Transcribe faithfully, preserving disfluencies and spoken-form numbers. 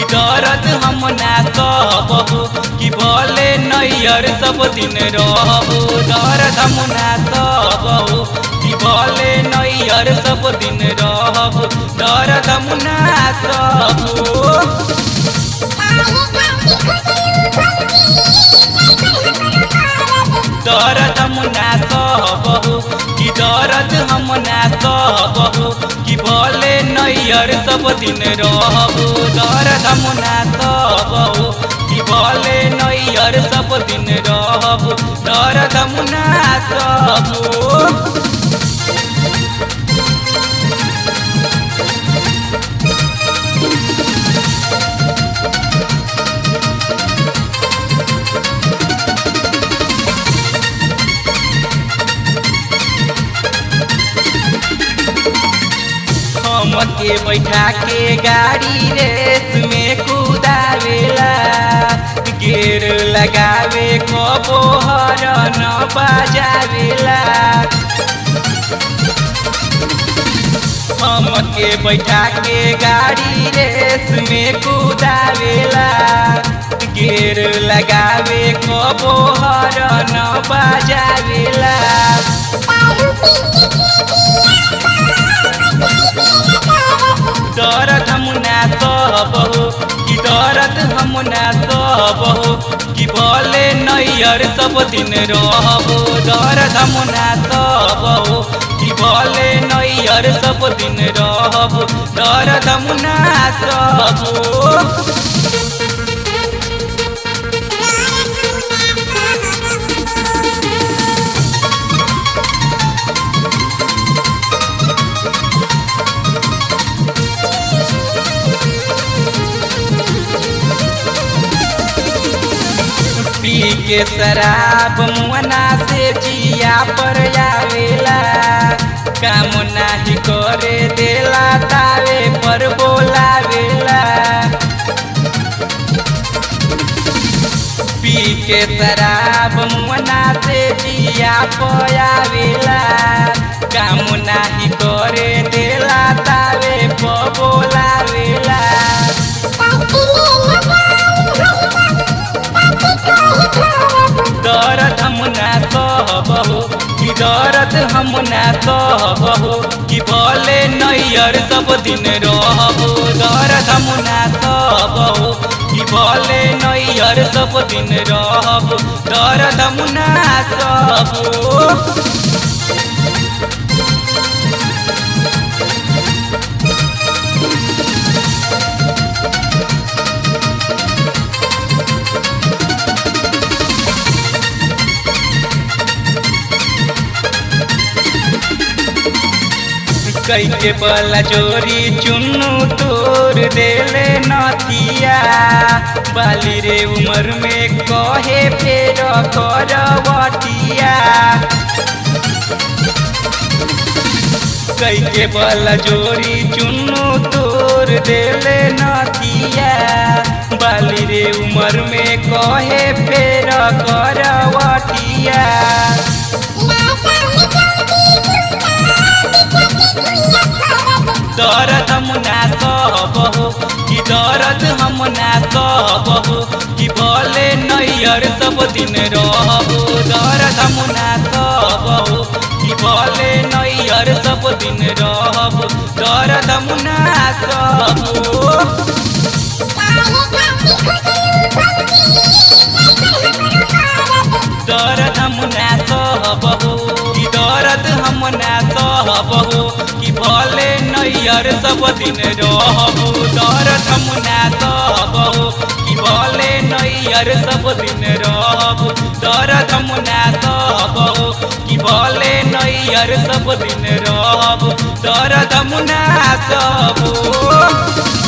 दर्द हम ना सहबहु कि भले नैहर सब दिन रहबो दर्द हम ना सहबहु कि भले नैहर सब दिन रहबो दर्द हम ना सहबहु दर्द हम ना सहबहु कि दर्द हम ना सहबहु कि भले नैहर सब दिन रहबो दर्द हम ना सहबहु कि भले नैहर सब दिन रहबो दर्द हम ना सहबहु के बैठा के गाड़ी रेस में कुदावेला गेर लगावे कबो हरन बजावेला हम के बैठा के गाड़ी रेस में कुदावेला गेर लगावे कबो हरन बजावेला दर्द हम ना सहबहु कि दर्द हम ना सहबहु कि भले नैहर सब दिन रहबो दर्द हम ना सहबहु कि भले नैहर सब दिन रहबो दर्द हम ना सहबहु पी के शराब मुअना से जिया पर आवेला काम नाही करे देला तावे पर बोलावेला पी के शराब मुअना से जिया पर आवेला काम नाही करे देला तावे पर बोलावेला दर्द हम ना सहबहु कि दर्द हम ना सहबहु कि भले नैहर सब दिन रहबो दर्द हम ना सहबहु कि भले नैहर सब दिन रहबो दर्द हम ना सहबहु कई के बला चोरी चुन्नू तोर देले नथिया बाली रे उमर में कहे फेर करवटिया कई के बला चोरी चुन्नू तोर देले नथिया बाली रे उमर में कहे फेर करवटिया दर्द हम ना सहबहु कि दर्द हम ना सहबहु कि भले नैहर सब दिन रहबो दर्द हम ना सहबहु कि भले नैहर सब दिन रहबो दर्द हम ना सहबहु दर्द हम ना सहबहु कि दर्द हम ना सहबहु कि भले नैहर सब दिन रहबो दर्द हम ना सहबहु कि भले नैहर सब दिन रहबो दर्द हम ना सहबहु कि भले नैहर सब दिन रहबो दर्द हम ना सहबहु।